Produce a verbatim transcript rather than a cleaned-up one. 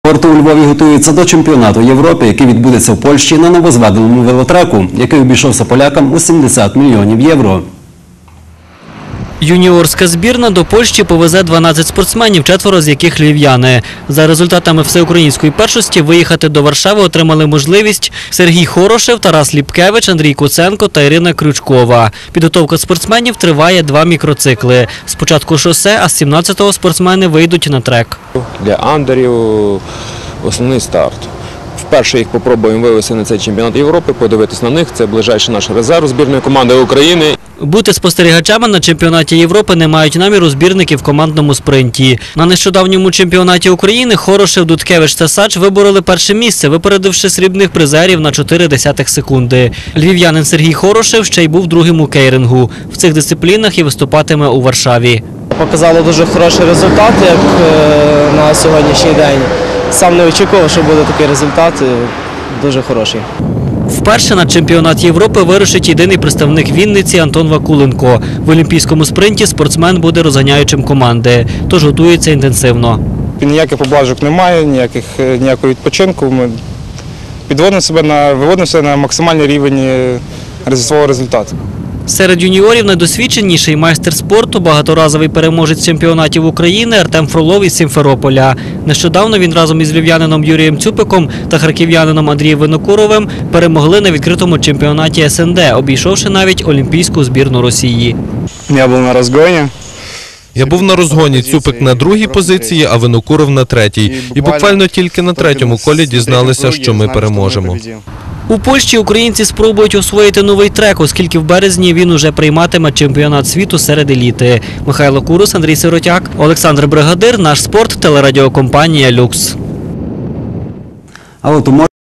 Спорту у Львові готуються до чемпіонату Європи, який відбудеться в Польщі на новозведеному велотреку, який обійшовся полякам у сімдесят мільйонів євро. Юніорська збірна до Польщі повезе дванадцять спортсменів, четверо з яких львів'яни. За результатами всеукраїнської першості виїхати до Варшави отримали можливість Сергій Хорошев, Тарас Ліпкевич, Андрій Куценко та Ірина Крючкова. Підготовка спортсменів триває два мікроцикли. Спочатку шосе, а з сімнадцятого спортсмени вийдуть на трек. Для андерів основний старт. Вперше їх спробуємо вивести на цей чемпіонат Європи, подивитися на них. Це ближайший наш резерв збірної команди України. Бути спостерігачами на чемпіонаті Європи не мають наміру збірники в командному спринті. На нещодавньому чемпіонаті України Хорошев, Дудкевич та Сач вибороли перше місце, випередивши срібних призерів на чотири десятих секунди. Львів'янин Сергій Хорошев ще й був другим у кейрингу. В цих дисциплінах і виступатиме у Варшаві. Показало дуже хороший результат, як на сьогоднішній день. Сам не очікував, що буде такий результат, дуже хороший. Вперше на чемпіонат Європи вирушить єдиний представник Вінниці Антон Вакуленко. В олімпійському спринті спортсмен буде розганяючим команди, тож готується інтенсивно. Ніяких поблажок немає, ніяких, ніякого відпочинку. Ми підводимо себе на, виводимо себе на максимальний рівень свого результату. Серед юніорів найдосвідченіший майстер спорту, багаторазовий переможець чемпіонатів України Артем Фролов із Сімферополя. Нещодавно він разом із львів'янином Юрієм Цюпиком та харків'янином Андрієм Винокуровим перемогли на відкритому чемпіонаті ес ен де, обійшовши навіть олімпійську збірну Росії. Я був на розгоні. Я був на розгоні, Цюпик на другій позиції, а Винокуров на третій. І буквально тільки на третьому колі дізналися, що ми переможемо. У Польщі українці спробують освоїти новий трек, оскільки в березні він уже прийматиме чемпіонат світу серед еліти. Михайло Курус, Андрій Сиротяк, Олександр Бригадир, Наш спорт, телерадіокомпанія «Люкс». А от у